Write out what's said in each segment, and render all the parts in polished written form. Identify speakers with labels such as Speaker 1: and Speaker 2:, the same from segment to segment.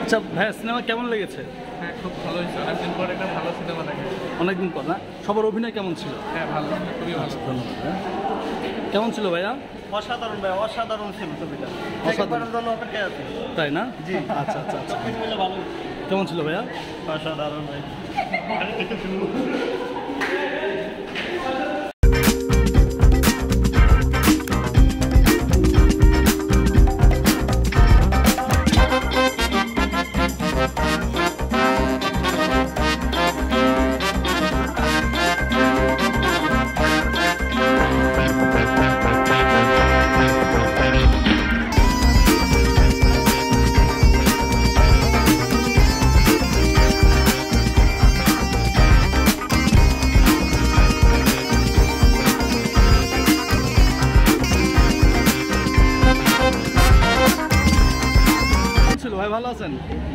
Speaker 1: আচ্ছা ভাইয়া, সিনেমা কেমন লেগেছে?
Speaker 2: হ্যাঁ, খুব ভালো হয়েছে। অনেকদিন পর একটা ভালো সিনেমা দেখে।
Speaker 1: অনেকদিন পর না? সবার অভিনয় কেমন ছিল?
Speaker 2: হ্যাঁ, ভালো, খুবই ভালো।
Speaker 1: কেমন ছিল ভাইয়া?
Speaker 3: অসাধারণ ভাই, অসাধারণ ছিল ছবিটা।
Speaker 1: অসাধারণ
Speaker 3: জন্য অপেক্ষায় আছি।
Speaker 1: তাই না?
Speaker 3: জি।
Speaker 1: আচ্ছা আচ্ছা আচ্ছা।
Speaker 3: ভালো।
Speaker 1: কেমন ছিল ভাইয়া?
Speaker 3: অসাধারণ ভাই।
Speaker 1: ভাই ভালো আছেন?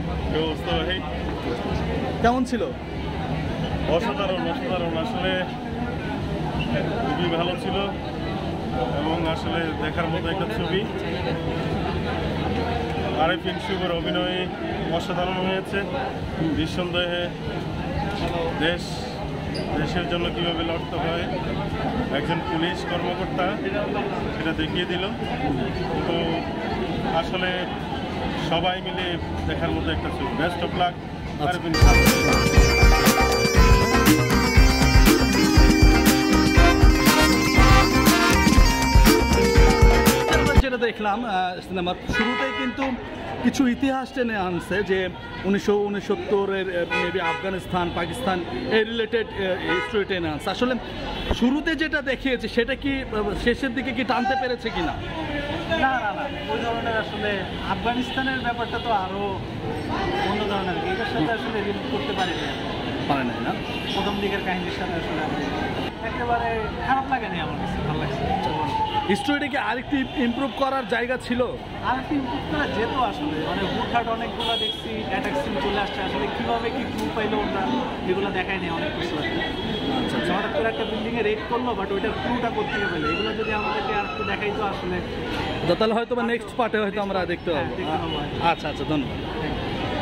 Speaker 4: কেমন
Speaker 1: ছিল?
Speaker 4: অসাধারণ অসাধারণ, আসলে খুবই ভালো ছিল এবং আসলে দেখার মতো একটা ছবি। আরিফিন শুভোর অভিনয় অসাধারণ হয়েছে। নিঃসন্দেহে দেশের জন্য কীভাবে লড়তে হয় একজন পুলিশ কর্মকর্তা সেটা দেখিয়ে দিল। তো আসলে সবাই মিলে দেখার মতো একটা ছবি। Best of luck Arifin.
Speaker 1: যেটা দেখলাম সিনেমার শুরুতেই কিন্তু কিছু ইতিহাস টেনে আনছে যে 1969-এর মেবি আফগানিস্তান পাকিস্তান এই রিলেটেড হিস্ট্রি টেনে আনছে। আসলে শুরুতে যেটা দেখিয়েছে সেটা কি শেষের দিকে কি টানতে পেরেছে কিনা?
Speaker 3: না না না, ওই ধরনের আসলে আফগানিস্তানের ব্যাপারটা তো আরো অন্য ধরনের। এটার সাথে আসলে রিলেট করতে পারে
Speaker 1: না
Speaker 3: প্রথম দিকের কাহিনীর সাথে আসলে একেবারে খারাপ লাগেনি আমার কাছে, ভালো লাগছে।
Speaker 1: হিস্ট্রিটা কি আরেকটু ইমপ্রুভ করার জায়গা ছিল?
Speaker 3: আরেকটু ইমপ্রুভ করা যেত আসলে। মানে হুটহাট অনেকগুলো দেখছি অ্যাটাক সিন চলে আসছে, আসলে কীভাবে কি ক্লু পাইলো ওটা এগুলো দেখায় নেই অনেক কিছু। আচ্ছা, হঠাৎ করে একটা বিল্ডিংয়ে রেড করলো, বাট ওইটার ক্লুটা কোত্থেকে পেলো এগুলো যদি আমাদেরকে আর একটু দেখাইতো আসলে,
Speaker 1: তাহলে হয়তো বা নেক্সট পার্টে হয়তো আমরা দেখতে পাবো। আচ্ছা আচ্ছা, ধন্যবাদ।